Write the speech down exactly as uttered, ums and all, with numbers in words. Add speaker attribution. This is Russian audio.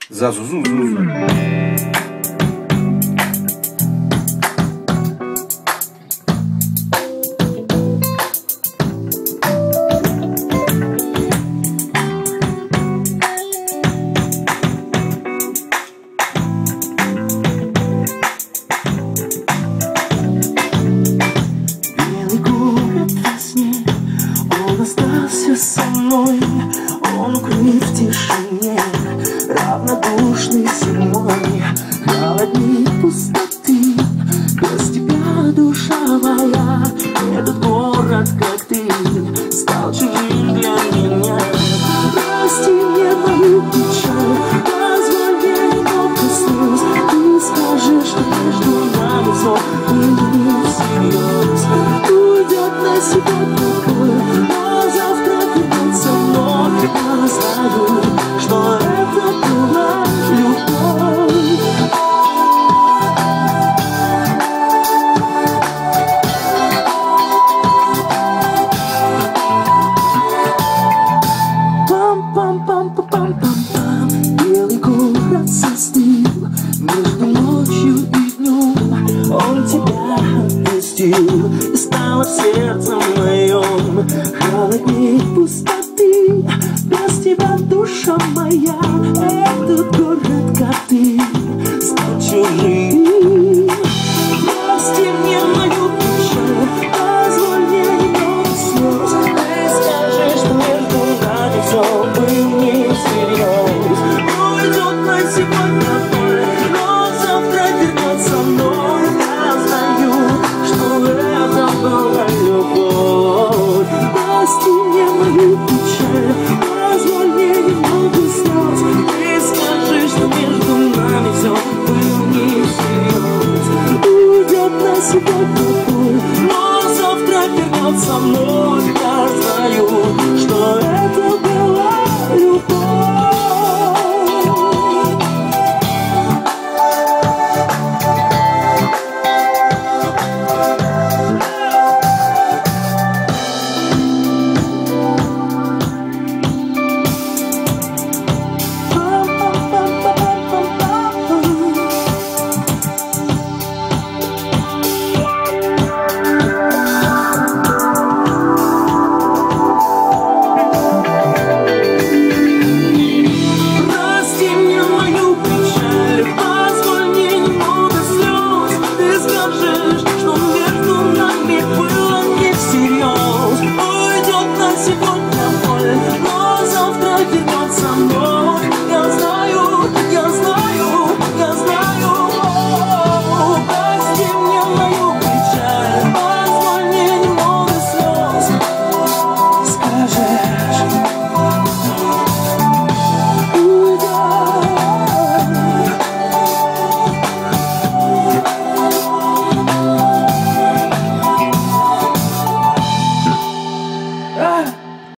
Speaker 1: Зазу-зу-зу-зу.
Speaker 2: Остался со мной, он укрыт в тишине, равнодушный зимой, холодней пустоты. Без тебя, душа моя, этот город, как ты, стал чужим для меня. Прости мне мою печаль, позволь мне немного слез. Ты скажешь, что между нами снова не всерьез. Уйдет на себя покой, а завтра вернется вновь. Я знаю, что это была любовь. Пам-пам-пам-пам-пам-пам. Белый город застыл между ночью и днем. Он тебя отпустил, и стало в сердце моем холодней пустоты. Без тебя, душа моя,